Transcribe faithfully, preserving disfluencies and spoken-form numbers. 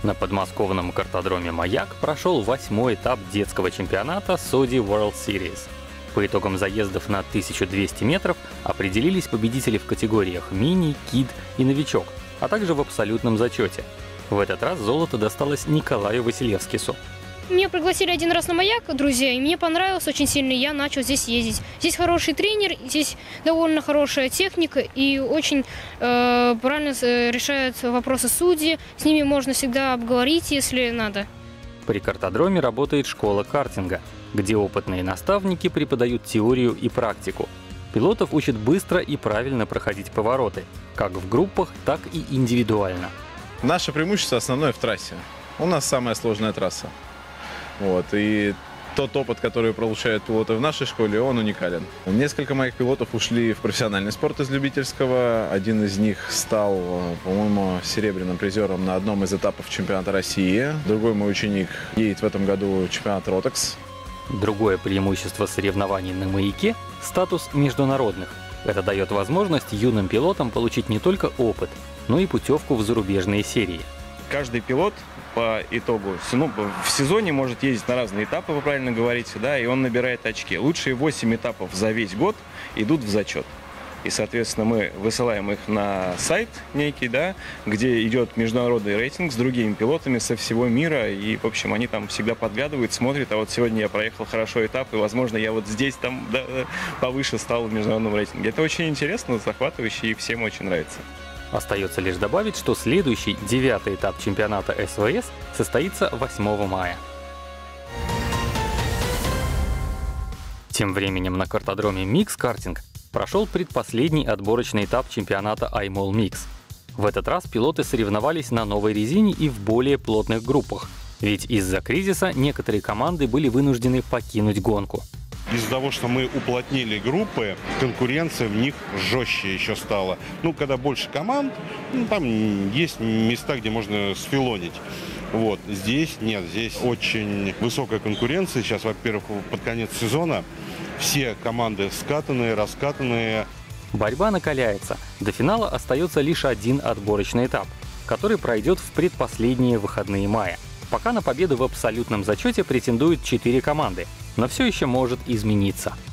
На подмосковном картодроме «Маяк» прошел восьмой этап детского чемпионата Sodi World Series. По итогам заездов на тысячу двести метров определились победители в категориях мини, кид и новичок, а также в абсолютном зачете. В этот раз золото досталось Николаю Василевскису. Меня пригласили один раз на «Маяк», друзья, и мне понравилось очень сильно, и я начал здесь ездить. Здесь хороший тренер, здесь довольно хорошая техника, и очень э, правильно решают вопросы судьи. С ними можно всегда обговорить, если надо. При картодроме работает школа картинга, где опытные наставники преподают теорию и практику. Пилотов учат быстро и правильно проходить повороты, как в группах, так и индивидуально. Наше преимущество основное в трассе. У нас самая сложная трасса. Вот, и тот опыт, который получают пилоты в нашей школе, он уникален. Несколько моих пилотов ушли в профессиональный спорт из любительского. Один из них стал, по-моему, серебряным призером на одном из этапов чемпионата России. Другой мой ученик едет в этом году чемпионат Ротекс. Другое преимущество соревнований на «Маяке» — статус международных. Это дает возможность юным пилотам получить не только опыт, но и путевку в зарубежные серии. Каждый пилот по итогу ну, в сезоне может ездить на разные этапы, вы правильно говорите, да, и он набирает очки. Лучшие восемь этапов за весь год идут в зачет. И, соответственно, мы высылаем их на сайт некий, да, где идет международный рейтинг с другими пилотами со всего мира. И, в общем, они там всегда подглядывают, смотрят, а вот сегодня я проехал хорошо этап, и, возможно, я вот здесь там да, повыше стал в международном рейтинге. Это очень интересно, захватывающе, и всем очень нравится. Остается лишь добавить, что следующий, девятый этап чемпионата СВС состоится восьмого мая. Тем временем на картодроме Mix Karting прошел предпоследний отборочный этап чемпионата iMall Mix. В этот раз пилоты соревновались на новой резине и в более плотных группах, ведь из-за кризиса некоторые команды были вынуждены покинуть гонку. Из-за того, что мы уплотнили группы, конкуренция в них жестче еще стала. Ну, когда больше команд, ну, там есть места, где можно сфилонить. Вот. Здесь нет, здесь очень высокая конкуренция. Сейчас, во-первых, под конец сезона все команды скатанные, раскатанные. Борьба накаляется. До финала остается лишь один отборочный этап, который пройдет в предпоследние выходные мая. Пока на победу в абсолютном зачете претендуют четыре команды, но все еще может измениться.